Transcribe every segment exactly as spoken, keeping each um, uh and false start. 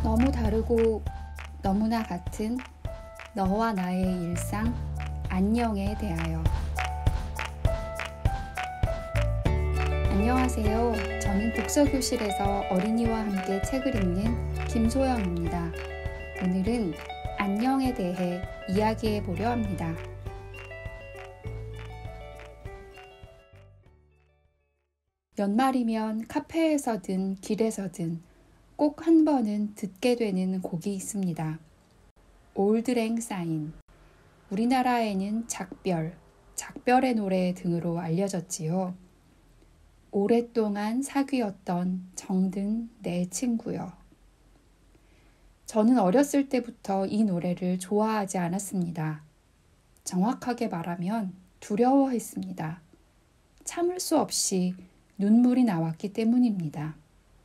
너무 다르고 너무나 같은 너와 나의 일상, 안녕에 대하여. 안녕하세요. 저는 독서교실에서 어린이와 함께 책을 읽는 김소영입니다. 오늘은 안녕에 대해 이야기해 보려 합니다. 연말이면 카페에서든 길에서든 꼭 한 번은 듣게 되는 곡이 있습니다. 올드랭 사인. 우리나라에는 작별, 작별의 노래 등으로 알려졌지요. 오랫동안 사귀었던 정든 내 친구여. 저는 어렸을 때부터 이 노래를 좋아하지 않았습니다. 정확하게 말하면 두려워했습니다. 참을 수 없이 눈물이 나왔기 때문입니다.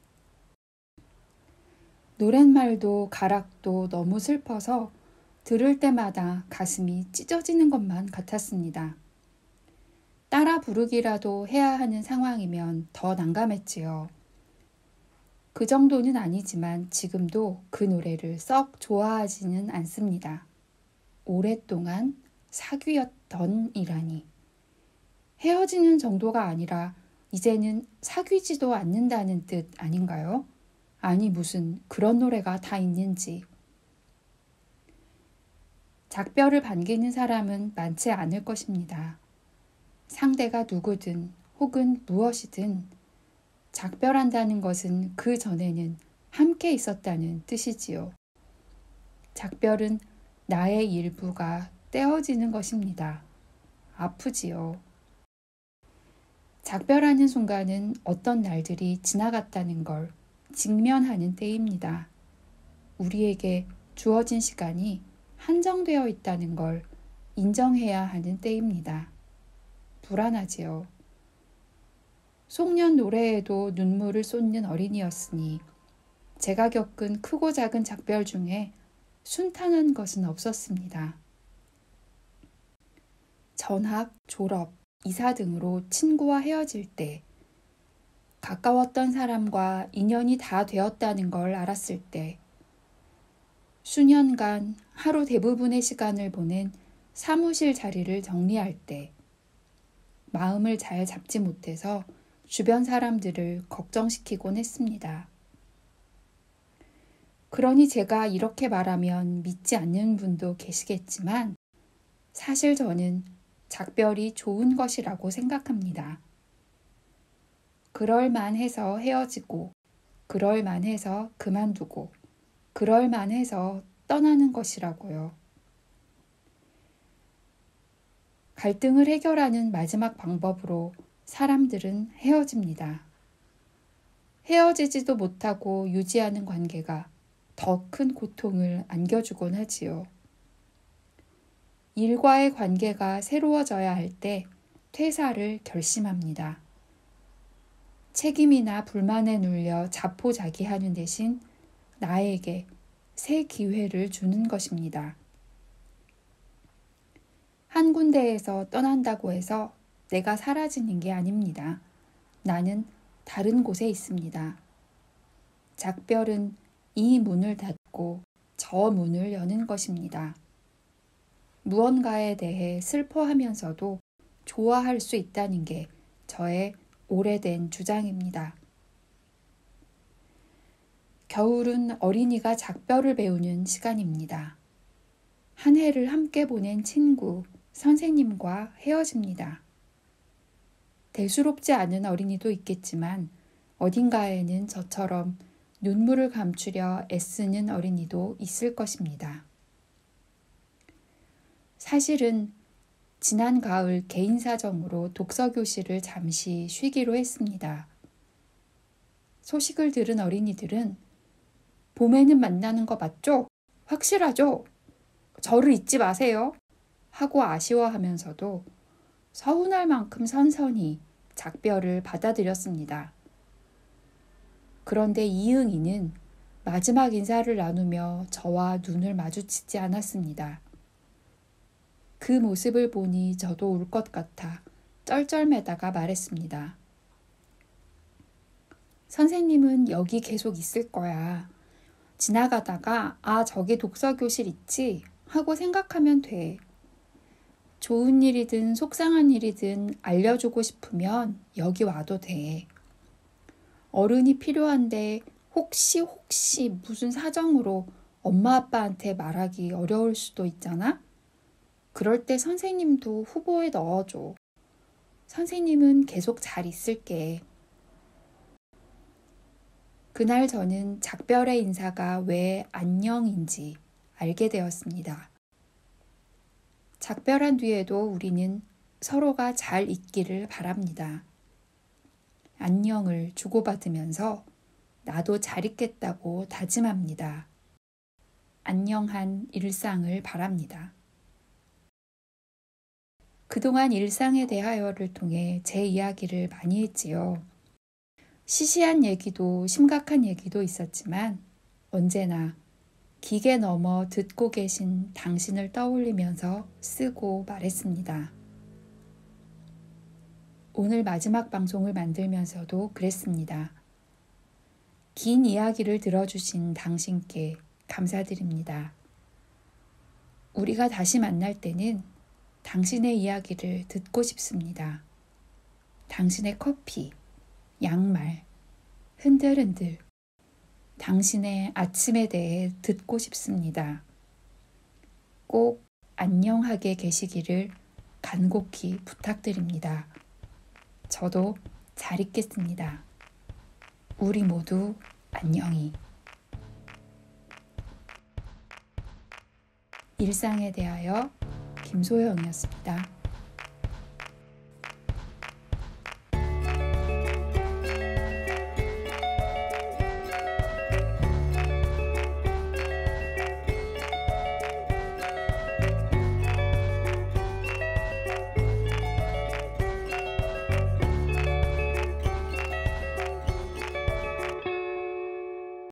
노랫말도 가락도 너무 슬퍼서 들을 때마다 가슴이 찢어지는 것만 같았습니다. 따라 부르기라도 해야 하는 상황이면 더 난감했지요. 그 정도는 아니지만 지금도 그 노래를 썩 좋아하지는 않습니다. 오랫동안 사귀었던 이라니. 헤어지는 정도가 아니라 이제는 사귀지도 않는다는 뜻 아닌가요? 아니 무슨 그런 노래가 다 있는지. 작별을 반기는 사람은 많지 않을 것입니다. 상대가 누구든 혹은 무엇이든 작별한다는 것은 그 전에는 함께 있었다는 뜻이지요. 작별은 나의 일부가 떼어지는 것입니다. 아프지요. 작별하는 순간은 어떤 날들이 지나갔다는 걸 직면하는 때입니다. 우리에게 주어진 시간이 한정되어 있다는 걸 인정해야 하는 때입니다. 불안하지요. 송년 노래에도 눈물을 쏟는 어린이였으니 제가 겪은 크고 작은 작별 중에 순탄한 것은 없었습니다. 전학, 졸업, 이사 등으로 친구와 헤어질 때, 가까웠던 사람과 인연이 다 되었다는 걸 알았을 때, 수년간 하루 대부분의 시간을 보낸 사무실 자리를 정리할 때, 마음을 잘 잡지 못해서 주변 사람들을 걱정시키곤 했습니다. 그러니 제가 이렇게 말하면 믿지 않는 분도 계시겠지만 사실 저는 작별이 좋은 것이라고 생각합니다. 그럴만해서 헤어지고, 그럴만해서 그만두고, 그럴만해서 떠나는 것이라고요. 갈등을 해결하는 마지막 방법으로 사람들은 헤어집니다. 헤어지지도 못하고 유지하는 관계가 더 큰 고통을 안겨주곤 하지요. 일과의 관계가 새로워져야 할 때 퇴사를 결심합니다. 책임이나 불만에 눌려 자포자기하는 대신 나에게 새 기회를 주는 것입니다. 한 군데에서 떠난다고 해서 내가 사라지는 게 아닙니다. 나는 다른 곳에 있습니다. 작별은 이 문을 닫고 저 문을 여는 것입니다. 무언가에 대해 슬퍼하면서도 좋아할 수 있다는 게 저의 오래된 주장입니다. 겨울은 어린이가 작별을 배우는 시간입니다. 한 해를 함께 보낸 친구, 선생님과 헤어집니다. 대수롭지 않은 어린이도 있겠지만 어딘가에는 저처럼 눈물을 감추려 애쓰는 어린이도 있을 것입니다. 사실은 지난 가을 개인 사정으로 독서교실을 잠시 쉬기로 했습니다. 소식을 들은 어린이들은 봄에는 만나는 거 맞죠? 확실하죠? 저를 잊지 마세요. 하고 아쉬워하면서도 서운할 만큼 선선히 작별을 받아들였습니다. 그런데 이응이는 마지막 인사를 나누며 저와 눈을 마주치지 않았습니다. 그 모습을 보니 저도 울 것 같아 쩔쩔매다가 말했습니다. 선생님은 여기 계속 있을 거야. 지나가다가 아, 저기 독서교실 있지? 하고 생각하면 돼. 좋은 일이든 속상한 일이든 알려주고 싶으면 여기 와도 돼. 어른이 필요한데 혹시 혹시 무슨 사정으로 엄마 아빠한테 말하기 어려울 수도 있잖아? 그럴 때 선생님도 후보에 넣어줘. 선생님은 계속 잘 있을게. 그날 저는 작별의 인사가 왜 안녕인지 알게 되었습니다. 작별한 뒤에도 우리는 서로가 잘 있기를 바랍니다. 안녕을 주고받으면서 나도 잘 있겠다고 다짐합니다. 안녕한 일상을 바랍니다. 그동안 일상에 대하여를 통해 제 이야기를 많이 했지요. 시시한 얘기도 심각한 얘기도 있었지만 언제나 기계 넘어 듣고 계신 당신을 떠올리면서 쓰고 말했습니다. 오늘 마지막 방송을 만들면서도 그랬습니다. 긴 이야기를 들어주신 당신께 감사드립니다. 우리가 다시 만날 때는 당신의 이야기를 듣고 싶습니다. 당신의 커피, 양말, 흔들흔들, 당신의 아침에 대해 듣고 싶습니다. 꼭 안녕하게 계시기를 간곡히 부탁드립니다. 저도 잘 있겠습니다. 우리 모두 안녕히. 일상에 대하여 김소영이었습니다.